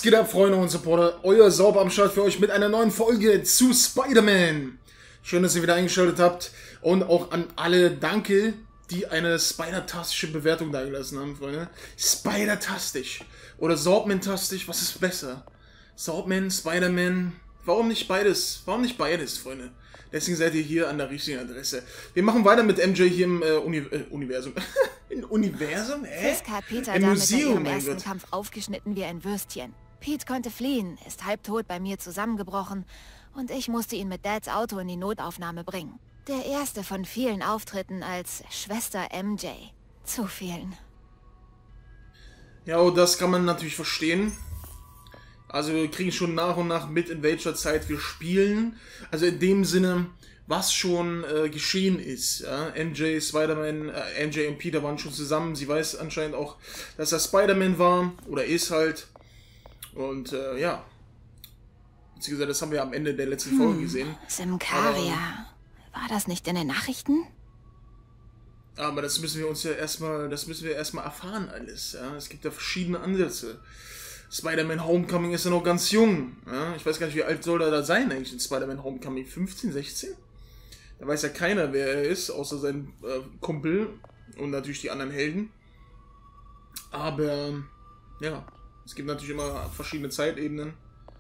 Was geht ab, Freunde und Supporter? Euer Sauber am Start für euch mit einer neuen Folge zu Spider-Man. Schön, dass ihr wieder eingeschaltet habt. Und auch an alle danke, die eine Spider-tastische Bewertung da gelassen haben, Freunde. Spider-tastisch. Oder Saubman-tastisch, was ist besser? Saubman, Spider-Man. Warum nicht beides? Warum nicht beides, Freunde? Deswegen seid ihr hier an der richtigen Adresse. Wir machen weiter mit MJ hier im Universum. Im Universum? Fisk hat Peter Im damit Museum, im mein ersten Gott. Kampf aufgeschnitten wie ein Würstchen. Pete konnte fliehen, ist halbtot bei mir zusammengebrochen und ich musste ihn mit Dads Auto in die Notaufnahme bringen. Der erste von vielen Auftritten als Schwester MJ. Zu vielen. Ja, und das kann man natürlich verstehen. Also wir kriegen schon nach und nach mit, in welcher Zeit wir spielen. Also in dem Sinne, was schon geschehen ist. Ja? MJ, Spider-Man, MJ und Peter waren schon zusammen. Sie weiß anscheinend auch, dass er Spider-Man war. Oder ist halt. Und ja. Beziehungsweise das haben wir am Ende der letzten Folge gesehen. Symkaria. War das nicht in den Nachrichten? Aber das müssen wir uns ja erstmal, erfahren alles. Ja? Es gibt ja verschiedene Ansätze. Spider-Man Homecoming ist ja noch ganz jung. Ja? Ich weiß gar nicht, wie alt soll er da sein eigentlich in Spider-Man Homecoming? 15, 16? Da weiß ja keiner, wer er ist, außer sein Kumpel und natürlich die anderen Helden. Aber ja, es gibt natürlich immer verschiedene Zeitebenen.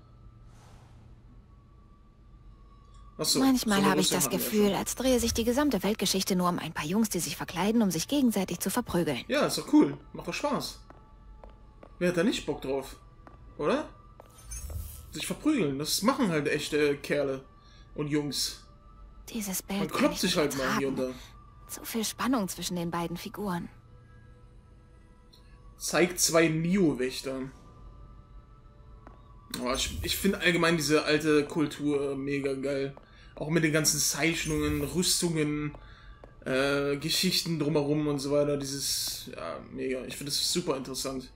Achso, Manchmal habe ich das Gefühl, als drehe sich die gesamte Weltgeschichte nur um ein paar Jungs, die sich verkleiden, um sich gegenseitig zu verprügeln. Ja, ist doch cool. Macht doch Spaß. Wer hat da nicht Bock drauf? Oder? Sich verprügeln. Das machen halt echte Kerle und Jungs. Dieses Bild Man kann kloppt ich sich nicht halt mal hier und da. ertragen. Zu viel Spannung zwischen den beiden Figuren. Zeigt zwei Neo-Wächter. Oh, ich finde allgemein diese alte Kultur mega geil. Auch mit den ganzen Zeichnungen, Rüstungen, Geschichten drumherum und so weiter. Dieses, ja, mega. Ich finde das super interessant.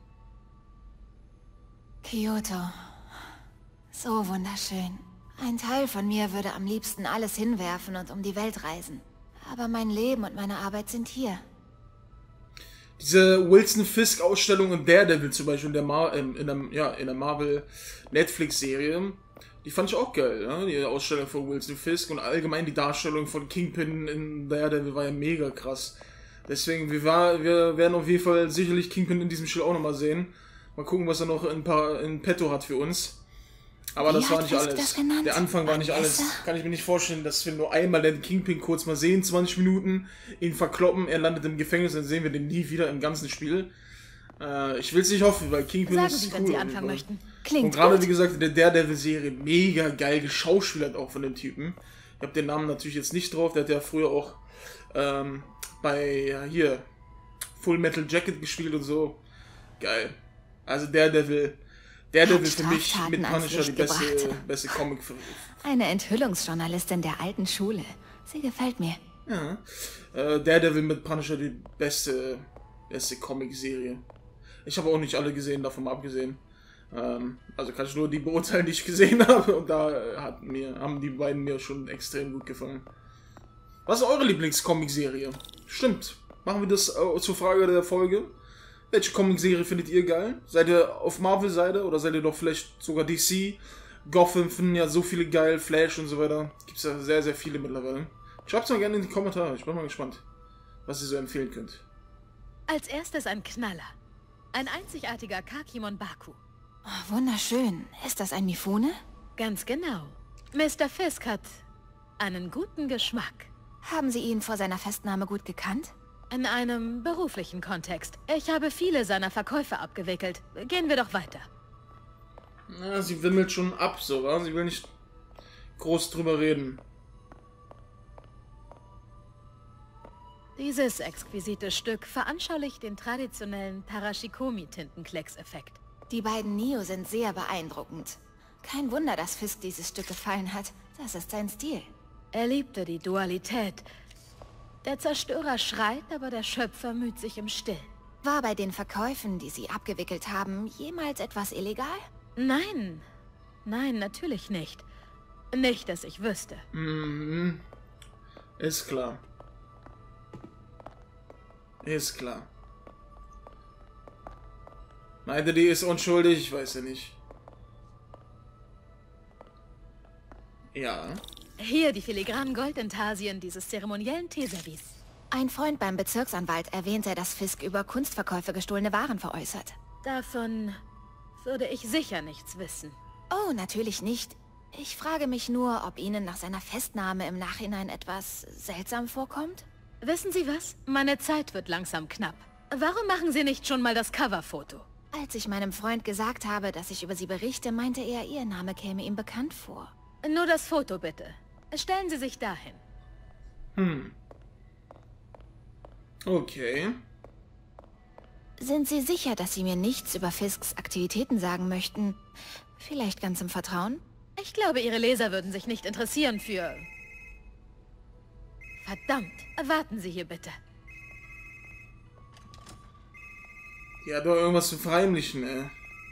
Kyoto. So wunderschön. Ein Teil von mir würde am liebsten alles hinwerfen und um die Welt reisen. Aber mein Leben und meine Arbeit sind hier. Diese Wilson Fisk-Ausstellung in Daredevil zum Beispiel in der Marvel-Netflix-Serie, die fand ich auch geil, ja? Die Ausstellung von Wilson Fisk und allgemein die Darstellung von Kingpin in Daredevil war ja mega krass. Deswegen, wir werden auf jeden Fall sicherlich Kingpin in diesem Spiel auch nochmal sehen. Mal gucken, was er noch in petto hat für uns. Aber das war nicht alles. Der Anfang war nicht alles. Kann ich mir nicht vorstellen, dass wir nur einmal den Kingpin kurz mal sehen, 20 Minuten, ihn verkloppen, er landet im Gefängnis, dann sehen wir den nie wieder im ganzen Spiel. Ich will es nicht hoffen, weil Kingpin Sagen ist Sie, cool. wenn Sie anfangen möchten. Und Klingt gerade, gut. wie gesagt, in der Daredevil-Serie mega geil geschauspielert auch von dem Typen. Ich habe den Namen natürlich jetzt nicht drauf, der hat ja früher auch bei hier Full Metal Jacket gespielt und so. Geil. Also Daredevil für mich mit Punisher die beste Comic. Eine Enthüllungsjournalistin der alten Schule. Sie gefällt mir. Ja. Daredevil mit Punisher die beste Comic-Serie. Ich habe auch nicht alle gesehen, davon mal abgesehen. Also kann ich nur die beurteilen, die ich gesehen habe. Und da haben die beiden mir schon extrem gut gefallen. Was ist eure Lieblings-Comic-Serie? Stimmt. Machen wir das zur Frage der Folge. Welche Comic-Serie findet ihr geil? Seid ihr auf Marvel-Seite oder seid ihr doch vielleicht sogar DC? Gotham finden ja so viele geil, Flash und so weiter. Gibt es ja sehr, sehr viele mittlerweile. Schreibt es mal gerne in die Kommentare. Ich bin mal gespannt, was ihr so empfehlen könnt. Als erstes ein Knaller. Ein einzigartiger Kakimon Baku. Oh, wunderschön. Ist das ein Mifune? Ganz genau. Mr. Fisk hat einen guten Geschmack. Haben Sie ihn vor seiner Festnahme gut gekannt? In einem beruflichen Kontext. Ich habe viele seiner Verkäufe abgewickelt. Gehen wir doch weiter. Ja, sie wimmelt schon ab, so, wa? Sie will nicht groß drüber reden. Dieses exquisite Stück veranschaulicht den traditionellen Tarashikomi-Tintenklecks-Effekt. Die beiden Neo sind sehr beeindruckend. Kein Wunder, dass Fisk dieses Stück gefallen hat. Das ist sein Stil. Er liebte die Dualität. Der Zerstörer schreit, aber der Schöpfer müht sich im Stillen. War bei den Verkäufen, die Sie abgewickelt haben, jemals etwas illegal? Nein. Nein, natürlich nicht. Nicht, dass ich wüsste. Mhm. Ist klar. Ist klar. Meinte, die ist unschuldig? Ich weiß ja nicht. Ja. Hier die filigranen Goldintarsien dieses zeremoniellen Teeservice. Ein Freund beim Bezirksanwalt erwähnte, dass Fisk über Kunstverkäufe gestohlene Waren veräußert. Davon würde ich sicher nichts wissen. Oh, natürlich nicht. Ich frage mich nur, ob Ihnen nach seiner Festnahme im Nachhinein etwas seltsam vorkommt? Wissen Sie was? Meine Zeit wird langsam knapp. Warum machen Sie nicht schon mal das Coverfoto? Als ich meinem Freund gesagt habe, dass ich über Sie berichte, meinte er, Ihr Name käme ihm bekannt vor. Nur das Foto bitte. Stellen Sie sich dahin. Okay. Sind Sie sicher, dass Sie mir nichts über Fisks Aktivitäten sagen möchten? Vielleicht ganz im Vertrauen? Ich glaube, Ihre Leser würden sich nicht interessieren für... Verdammt, warten Sie hier bitte. Die hat doch irgendwas zu verheimlichen, ey.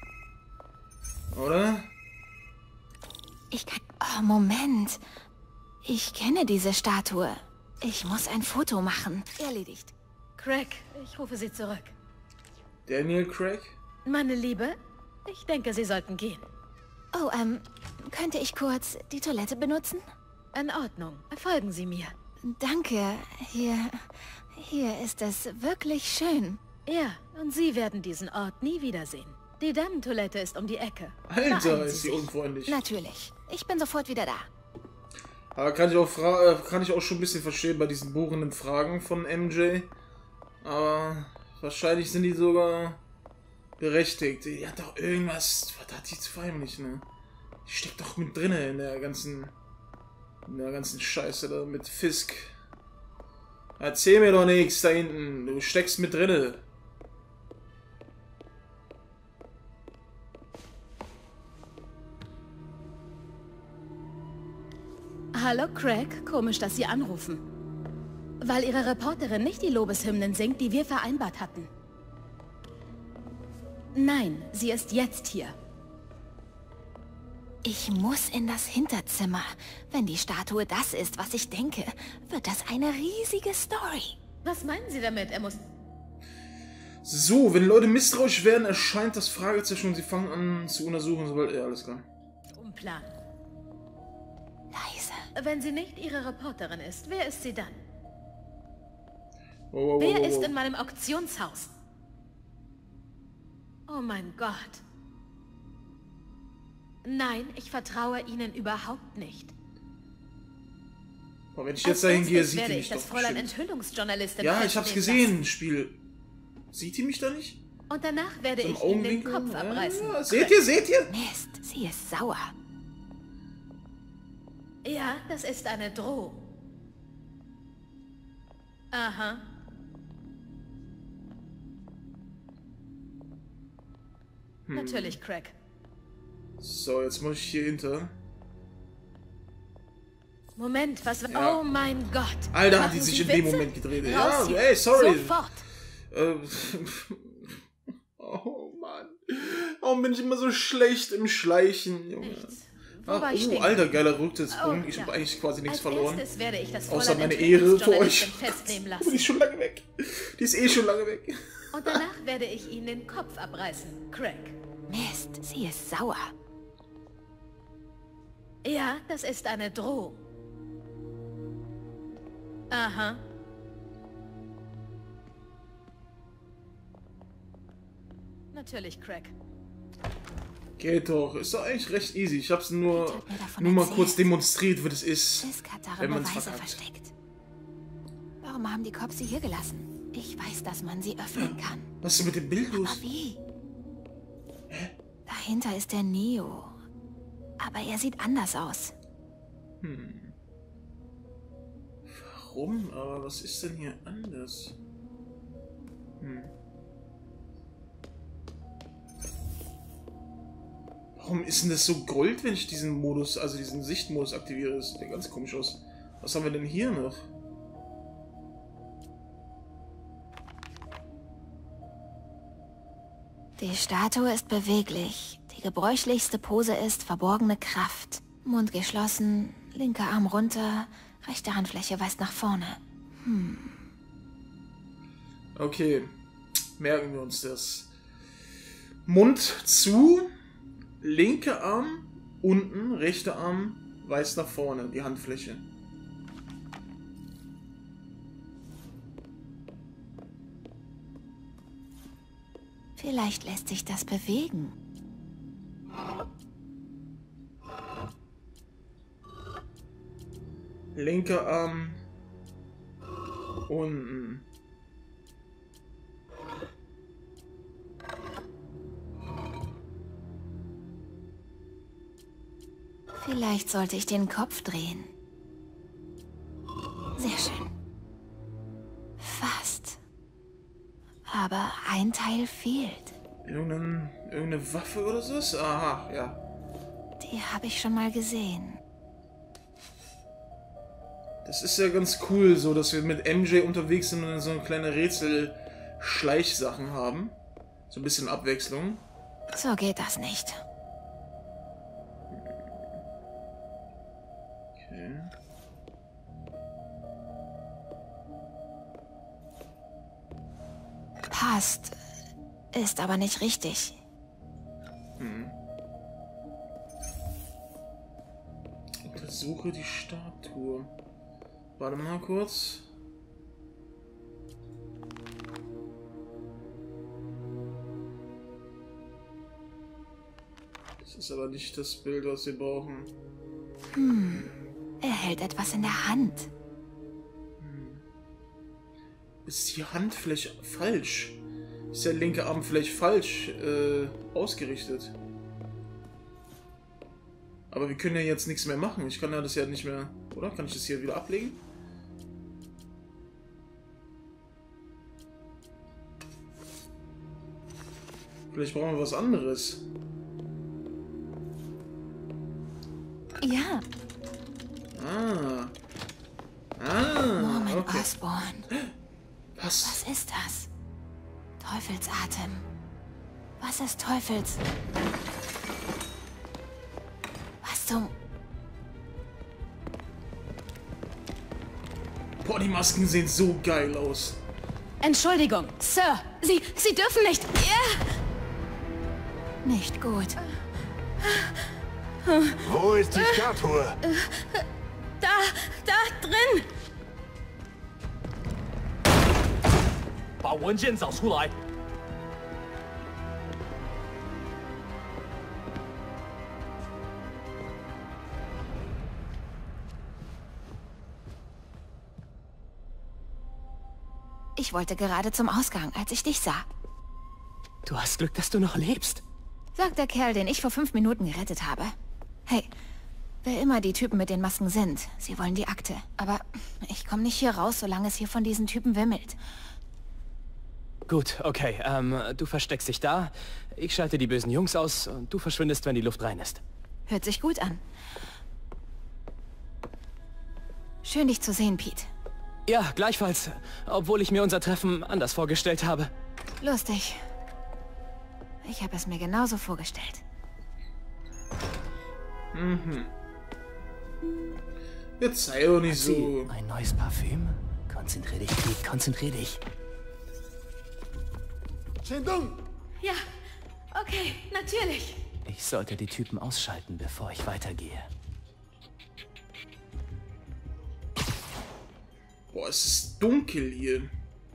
Oder? Ich kann... Oh, Moment. Ich kenne diese Statue. Ich muss ein Foto machen. Erledigt. Craig, ich rufe Sie zurück. Daniel Craig? Meine Liebe, ich denke, Sie sollten gehen. Oh, könnte ich kurz die Toilette benutzen? In Ordnung, folgen Sie mir. Danke. Hier ist es wirklich schön. Ja, und Sie werden diesen Ort nie wiedersehen. Die Damentoilette ist um die Ecke. Alter, Beeilen ist Sie sie sich. unfreundlich. Natürlich. Ich bin sofort wieder da. Aber kann ich auch schon ein bisschen verstehen bei diesen bohrenden Fragen von MJ. Aber wahrscheinlich sind die sogar berechtigt. Die hat doch irgendwas. Was hat die zu verheimlichen, ne? Die steckt doch mit drinne in der ganzen Scheiße da mit Fisk. Erzähl mir doch nichts da hinten. Du steckst mit drinne. Hallo Craig, komisch, dass Sie anrufen. Weil Ihre Reporterin nicht die Lobeshymnen singt, die wir vereinbart hatten. Nein, sie ist jetzt hier. Ich muss in das Hinterzimmer. Wenn die Statue das ist, was ich denke, wird das eine riesige Story. Was meinen Sie damit? Er muss... So, wenn Leute misstrauisch werden, erscheint das Fragezeichen und sie fangen an zu untersuchen, sobald... Ja, alles klar. Umplanen. Leise. Wenn sie nicht Ihre Reporterin ist, wer ist sie dann? Wow, Wer ist in meinem Auktionshaus? Oh mein Gott. Nein, ich vertraue Ihnen überhaupt nicht. Aber wenn ich jetzt dahin gehe, sieht die werde mich ich das doch Fräulein bestimmt. Enthüllungsjournalistin Ja, ich hab's festnehmen gesehen im Spiel. Sieht die mich da nicht? lassen. Und danach werde So im ich Ihnen den Augenwinkel? Kopf abreißen. Ja, seht ihr, seht ihr? Mist, sie ist sauer. Ja, das ist eine Drohung. Aha. Natürlich, Craig. So, jetzt muss ich hier hinter. Moment, was... Ja. Oh mein Gott. Alter, hat Machen die sich Sie in dem Witze? Moment gedreht. Raus Ja, hier. ey, sorry. Sofort. Oh Mann. Warum bin ich immer so schlecht im Schleichen, Junge? Nichts. Ach, Wobei ich Alter, geiler Rückwärtspunkt. Oh, Ich ja. habe eigentlich quasi nichts Als verloren. erstes werde ich das Außer Fräulein meine Ehre für euch. Enthüllungsjournalistin festnehmen Aber die lassen. ist schon lange weg. Die ist eh schon lange weg. Und danach werde ich Ihnen den Kopf abreißen, Craig. Mist, sie ist sauer. Ja, das ist eine Drohung. Aha. Natürlich, Craig. Geht doch. Ist doch eigentlich recht easy. Ich hab's nur, Pete hat mir davon mal erzählt. kurz demonstriert, wie das ist. Fisk hat Wenn darin man's Beweise verkackt. versteckt. Warum haben die Cops sie hier gelassen? Ich weiß, dass man sie öffnen kann. Was ist denn mit dem Bild los? Aber wie? Dahinter ist der Neo. Aber er sieht anders aus. Warum? Aber was ist denn hier anders? Warum ist denn das so Gold, wenn ich diesen Modus, also diesen Sichtmodus aktiviere? Das sieht ja ganz komisch aus. Was haben wir denn hier noch? Die Statue ist beweglich. Die gebräuchlichste Pose ist verborgene Kraft. Mund geschlossen, linker Arm runter, rechte Handfläche weist nach vorne. Okay, merken wir uns das. Mund zu, linker Arm unten, rechter Arm weist nach vorne, die Handfläche. Vielleicht lässt sich das bewegen. Linker Arm unten. Vielleicht sollte ich den Kopf drehen. Sehr schön. Fast. Aber ein Teil fehlt. Irgendeine Waffe oder so? Aha, ja. Die habe ich schon mal gesehen. Das ist ja ganz cool, so dass wir mit MJ unterwegs sind und so eine kleine Rätsel-Schleichsachen haben. So ein bisschen Abwechslung. So geht das nicht. Okay. Passt. Ist aber nicht richtig. Untersuche die Statue. Warte mal kurz. Das ist aber nicht das Bild, was wir brauchen. Er hält etwas in der Hand. Ist die Hand vielleicht falsch? Ist der linke Arm vielleicht falsch ausgerichtet? Aber wir können ja jetzt nichts mehr machen. Ich kann ja das ja nicht mehr... Oder? Kann ich das hier wieder ablegen? Vielleicht brauchen wir was anderes. Ja. Norman Okay. Osborn. Was? Was ist das? Teufelsatem. Was ist Teufels... Was zum... Boah, die Masken sehen so geil aus. Entschuldigung, Sir. Sie dürfen nicht... Ja. Nicht gut. Wo ist die Statue? Da drin. 把文件找出来。 Ich wollte gerade zum Ausgang, als ich dich sah. Du hast Glück, dass du noch lebst. Sagt der Kerl, den ich vor 5 Minuten gerettet habe. Hey, wer immer die Typen mit den Masken sind, sie wollen die Akte. Aber ich komme nicht hier raus, solange es hier von diesen Typen wimmelt. Gut, okay. Du versteckst dich da. Ich schalte die bösen Jungs aus und du verschwindest, wenn die Luft rein ist. Hört sich gut an. Schön, dich zu sehen, Pete. Ja, gleichfalls. Obwohl ich mir unser Treffen anders vorgestellt habe. Lustig. Ich habe es mir genauso vorgestellt. Jetzt sei doch nicht so. Ein neues Parfüm? Konzentrier dich, Pete, konzentrier dich. Ja, okay, natürlich. Ich sollte die Typen ausschalten, bevor ich weitergehe. Boah, es ist dunkel hier.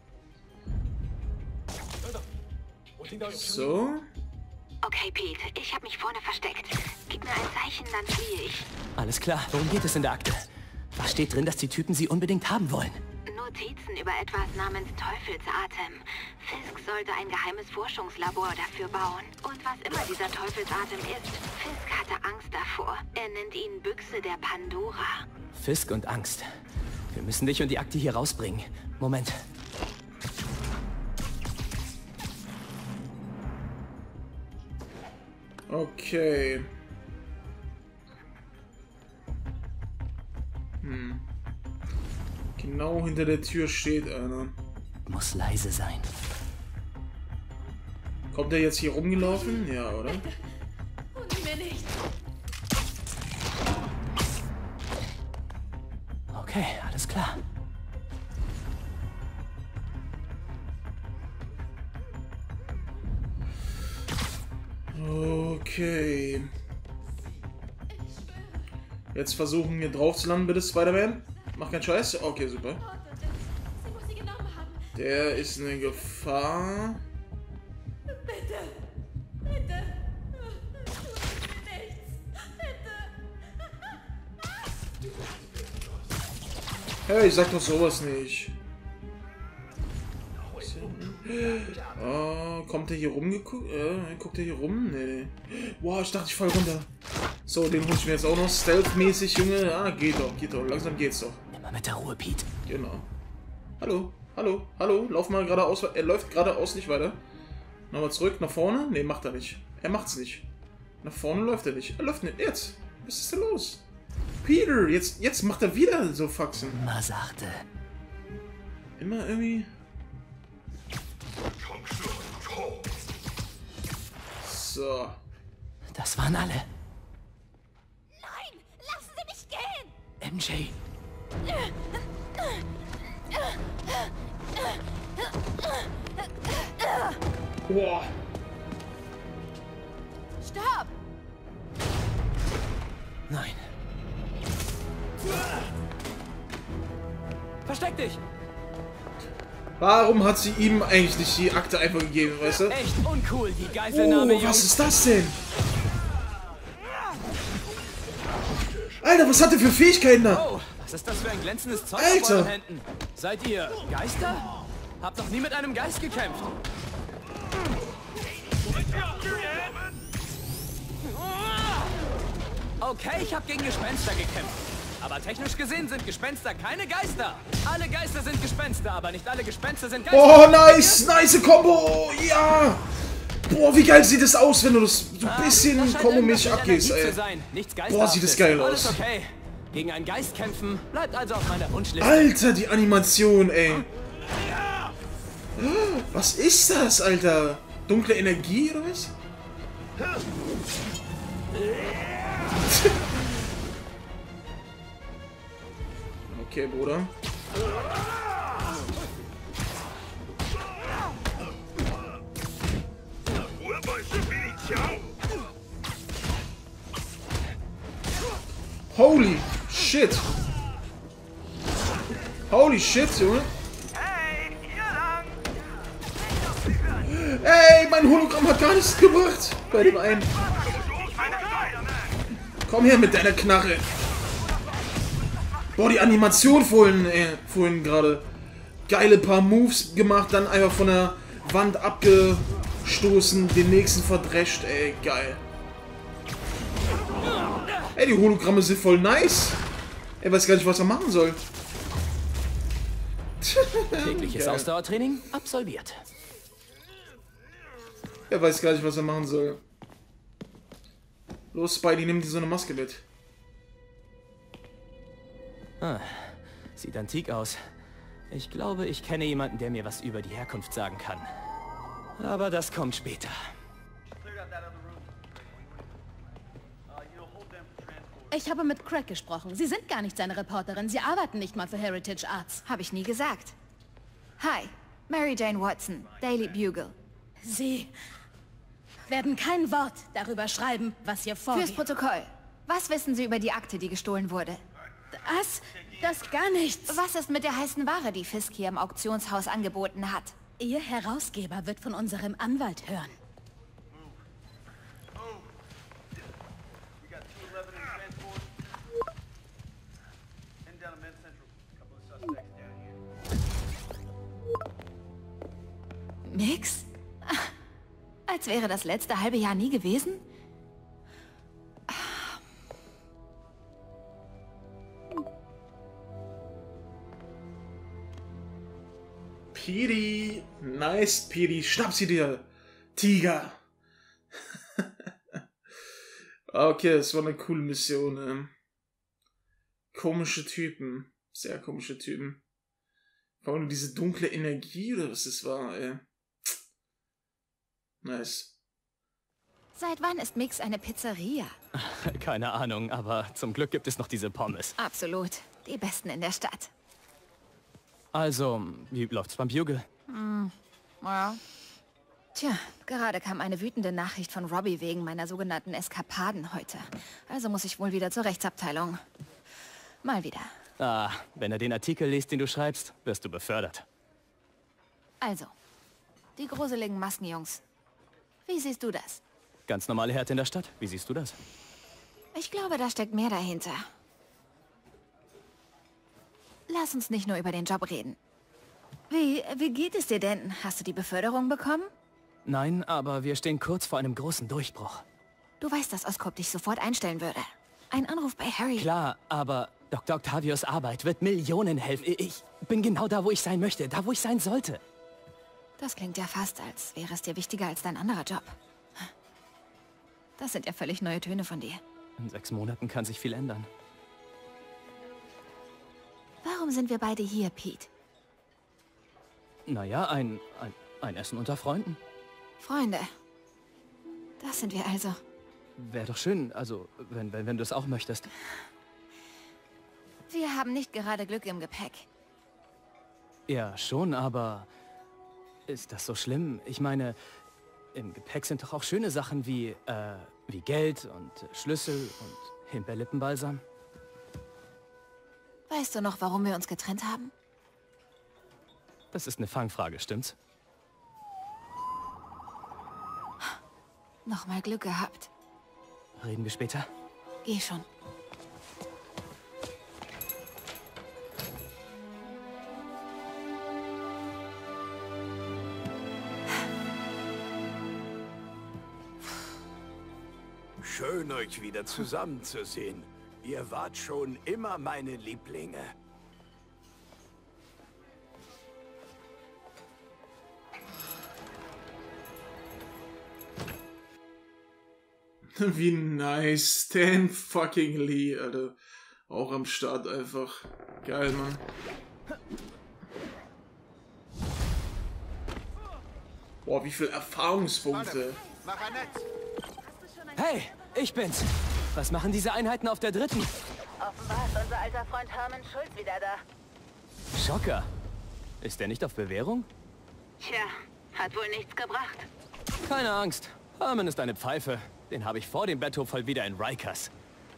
So. Okay, Pete, ich habe mich vorne versteckt. Gib mir ein Zeichen, dann fliehe ich. Alles klar, worum geht es in der Akte? Was steht drin, dass die Typen sie unbedingt haben wollen? Notizen über etwas namens Teufelsatem. Fisk sollte ein geheimes Forschungslabor dafür bauen. Und was immer dieser Teufelsatem ist, Fisk hatte Angst davor. Er nennt ihn Büchse der Pandora. Fisk und Angst. Wir müssen dich und die Akte hier rausbringen. Moment. Okay. Genau hinter der Tür steht einer. Muss leise sein. Kommt er jetzt hier rumgelaufen? Ja, oder? Und mir nicht. Okay, alles klar. Okay. Jetzt versuchen hier drauf zu landen, bitte, Spider-Man. Mach keinen Scheiß. Okay, super. Sie muss sie genommen haben. Der ist eine Gefahr. Bitte. Bitte. Tut mir nichts. Bitte. Hey, ich sag doch sowas nicht. Oh, kommt der hier rumgeguckt? Guckt der hier rum? Nee. Wow, ich dachte, ich fall runter. So, den hol ich mir jetzt auch noch Stealth-mäßig, Junge. Ah, geht doch. Langsam geht's doch. Immer mit der Ruhe, Pete. Genau. Hallo. Lauf mal geradeaus. Er läuft geradeaus nicht weiter. Nochmal zurück, nach vorne. Nee, macht er nicht. Er macht's nicht. Nach vorne läuft er nicht. Er läuft nicht. Jetzt. Was ist denn los? Peter, jetzt macht er wieder so Faxen. Ma sagte. Immer irgendwie... So. Das waren alle. Nein, lassen Sie mich gehen! MJ. Boah. Stopp! Nein. Versteck dich! Warum hat sie ihm eigentlich nicht die Akte einfach gegeben, weißt du? Echt uncool, die Geiselnahme, Oh, was ist das denn? Alter, was hat der für Fähigkeiten da? Oh, was ist das für ein glänzendes Zeug Alter. auf euren Händen? Seid ihr Geister? Habt doch nie mit einem Geist gekämpft. Okay, ich habe gegen Gespenster gekämpft. Aber technisch gesehen sind Gespenster keine Geister. Alle Geister sind Gespenster, aber nicht alle Gespenster sind Geister. Oh, nice Kombo, ja. Boah, wie geil sieht das aus, wenn du das so ein bisschen kombomäßig abgehst, ey. Boah, sieht das geil Alles aus. okay. Gegen einen Geist kämpfen bleibt also auf meiner Wunschliste. Alter, die Animation, ey. Was ist das, Alter? Dunkle Energie oder was? Okay, Bruder. Holy shit. Holy shit, Junge. Ey, mein Hologramm hat gar nichts gebracht bei dem einen. Komm her mit deiner Knarre. Boah, die Animation vorhin gerade. Geile paar Moves gemacht, dann einfach von der Wand abgestoßen, den nächsten verdrescht, ey, geil. Ey, die Hologramme sind voll nice. Er weiß gar nicht, was er machen soll. Tägliches Geil. Ausdauertraining absolviert. Er weiß gar nicht, was er machen soll. Los, Spidey, nimm dir so eine Maske mit. Ah, sieht antik aus. Ich glaube, ich kenne jemanden, der mir was über die Herkunft sagen kann. Aber das kommt später. Ich habe mit Craig gesprochen. Sie sind gar nicht seine Reporterin. Sie arbeiten nicht mal für Heritage Arts. Habe ich nie gesagt. Hi, Mary Jane Watson, Daily Bugle. Sie werden kein Wort darüber schreiben, was hier Fürs vorgeht. Protokoll. Was wissen Sie über die Akte, die gestohlen wurde? Das gar nichts. Was ist mit der heißen Ware, die Fisk hier im Auktionshaus angeboten hat? Ihr Herausgeber wird von unserem Anwalt hören. Nix? Als wäre das letzte halbe Jahr nie gewesen? Petey. Nice, Petey. Schnapp sie dir. Tiger. Okay, das war eine coole Mission. Komische Typen. Sehr komische Typen. Vor allem diese dunkle Energie oder was das war, ey. Nice. Seit wann ist Mix eine Pizzeria? Keine Ahnung, aber zum Glück gibt es noch diese Pommes. Absolut. Die besten in der Stadt. Also, wie läuft's beim Bugle? Ja. Tja, gerade kam eine wütende Nachricht von Robbie wegen meiner sogenannten Eskapaden heute. Also muss ich wohl wieder zur Rechtsabteilung. Mal wieder. Ah, wenn er den Artikel liest, den du schreibst, wirst du befördert. Also, die gruseligen Maskenjungs. Wie siehst du das? Ganz normale Härte in der Stadt. Wie siehst du das? Ich glaube, da steckt mehr dahinter. Lass uns nicht nur über den Job reden. Wie geht es dir denn? Hast du die Beförderung bekommen? Nein, aber wir stehen kurz vor einem großen Durchbruch. Du weißt, dass Oscorp dich sofort einstellen würde. Ein Anruf bei Harry. Klar, aber Dr. Octavius Arbeit wird Millionen helfen. Ich bin genau da, wo ich sein möchte, da, wo ich sein sollte. Das klingt ja fast, als wäre es dir wichtiger als dein anderer Job. Das sind ja völlig neue Töne von dir. In 6 Monaten kann sich viel ändern. Warum sind wir beide hier, Pete? Naja, ein Essen unter Freunden. Freunde. Das sind wir also. Wäre doch schön, also, wenn du es auch möchtest. Wir haben nicht gerade Glück im Gepäck. Ja, schon, aber ist das so schlimm? Ich meine, im Gepäck sind doch auch schöne Sachen wie Geld und Schlüssel und Himbeerlippenbalsam. Weißt du noch, warum wir uns getrennt haben? Das ist eine Fangfrage, stimmt's? Nochmal Glück gehabt. Reden wir später? Geh schon. Schön, euch wieder zusammenzusehen. Ihr wart schon immer meine Lieblinge. Wie nice. Stan fucking Lee, Alter. Auch am Start einfach. Geil, Mann. Boah, wie viel Erfahrungspunkte. Hey, ich bin's. Was machen diese Einheiten auf der 3.? Offenbar ist unser alter Freund Herman Schulz wieder da. Schocker. Ist der nicht auf Bewährung? Tja, hat wohl nichts gebracht. Keine Angst. Herman ist eine Pfeife. Den habe ich vor dem Betthofall wieder in Rikers.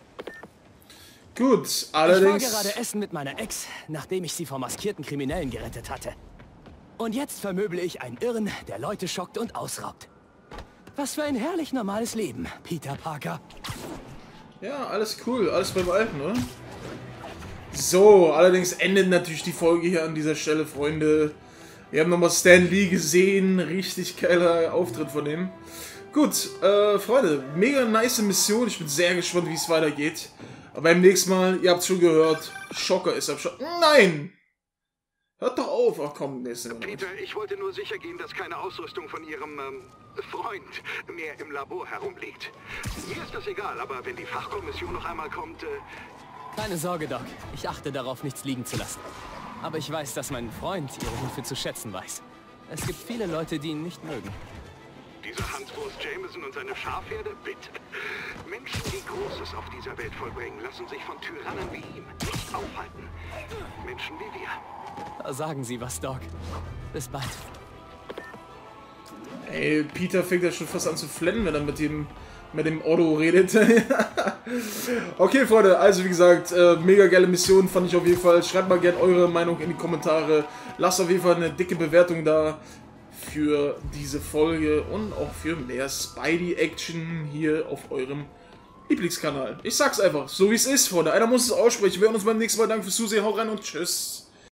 Gut, allerdings... Ich war gerade essen mit meiner Ex, nachdem ich sie vor maskierten Kriminellen gerettet hatte. Und jetzt vermöble ich einen Irren, der Leute schockt und ausraubt. Was für ein herrlich normales Leben, Peter Parker. Ja, alles cool, alles beim Alten, oder? So, allerdings endet natürlich die Folge hier an dieser Stelle, Freunde. Wir haben nochmal Stan Lee gesehen, richtig geiler Auftritt von ihm. Gut, Freunde, mega nice Mission, ich bin sehr gespannt, wie es weitergeht. Aber beim nächsten Mal, ihr habt es schon gehört, Schocker ist am Start. Nein! Hört doch auf! Ach komm, nächste Mal. Peter, ich wollte nur sicher gehen, dass keine Ausrüstung von Ihrem Freund mehr im Labor herumliegt. Mir ist das egal, aber wenn die Fachkommission noch einmal kommt... Keine Sorge, Doc. Ich achte darauf, nichts liegen zu lassen. Aber ich weiß, dass mein Freund Ihre Hilfe zu schätzen weiß. Es gibt viele Leute, die ihn nicht mögen. Dieser Hanswurst Jameson und seine Schafherde, bitte. Menschen, die Großes auf dieser Welt vollbringen, lassen sich von Tyrannen wie ihm nicht aufhalten. Menschen wie wir. Da sagen Sie was, Doc. Bis bald. Ey, Peter fängt ja schon fast an zu flennen, wenn er mit dem Otto redet. Okay, Freunde, also wie gesagt, mega geile Mission, fand ich auf jeden Fall. Schreibt mal gerne eure Meinung in die Kommentare. Lasst auf jeden Fall eine dicke Bewertung da für diese Folge und auch für mehr Spidey-Action hier auf eurem Lieblingskanal. Ich sag's einfach, so wie es ist, Freunde. Einer muss es aussprechen. Wir hören uns beim nächsten Mal. Danke fürs Zusehen, haut rein und tschüss.